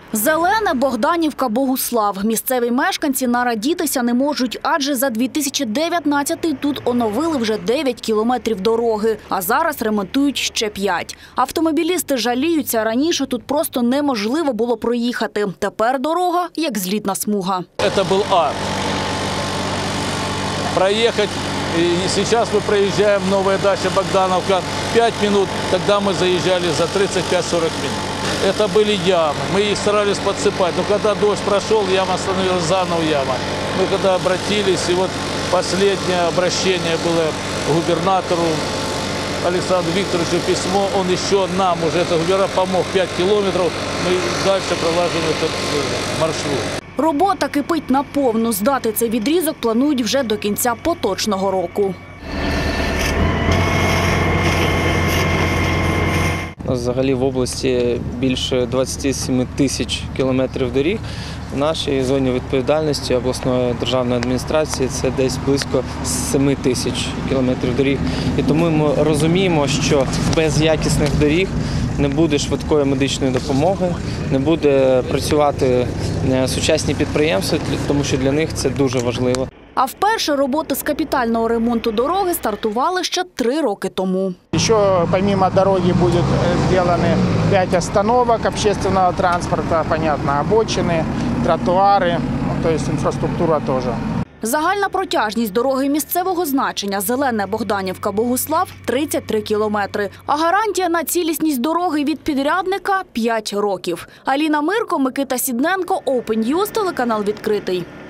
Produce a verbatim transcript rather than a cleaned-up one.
Зелене, Богданівка, Богуслав. Місцеві мешканці нарадітися не можуть, адже за дві тисячі дев'ятнадцятий тут оновили вже дев'ять кілометрів дороги, а зараз ремонтують ще п'ять. Автомобілісти жаліються, раніше тут просто неможливо було проїхати. Тепер дорога як злітна смуга. Це був ад. Проїхати, і зараз ми проїжджаємо Нова Дача, Богдановка, п'ять хвилин, тоді ми заїжджали за тридцять п'ять - сорок хвилин. Это были ямы, мы их старались подсыпать, но когда дождь прошел, яма становилась заново яма. Мы когда обратились, и вот последнее обращение было к губернатору Александру Викторовичу письмо, он еще нам уже, это губернатор, помог пять километров, мы дальше пролаживаем этот маршрут. Робота кипить наповну. Здати цей відрізок планують вже до кінця поточного року. Взагалі в області більше двадцяти семи тисяч кілометрів доріг. В нашій зоні відповідальності обласної державної адміністрації це десь близько семи тисяч кілометрів доріг. І тому ми розуміємо, що без якісних доріг не буде швидкої медичної допомоги, не буде працювати сучасні підприємства, тому що для них це дуже важливо. А вперше роботи з капітального ремонту дороги стартували ще три роки тому. Ще, помимо дороги, будуть зроблені п'ять остановок общественного транспорту, понятно, обочини, тротуари, тобто інфраструктура теж. Загальна протяжність дороги місцевого значення Зелене, Богданівка, Богуслав – тридцять три кілометри. А гарантія на цілісність дороги від підрядника – п'ять років. Аліна Мирко, Микита Сідненко, Open News, телеканал «Відкритий».